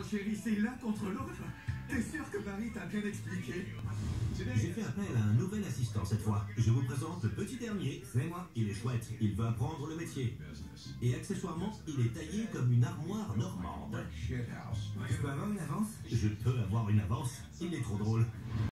chérie, c'est l'un contre l'autre. T'es sûr que Barry t'a bien expliqué? J'ai fait appel à un nouvel assistant cette fois. Je vous présente le petit dernier. C'est moi. Il est chouette, il veut apprendre le métier. Et accessoirement, il est taillé comme une armoire normande. Je peux avoir une avance? Je peux avoir une avance, il est trop drôle.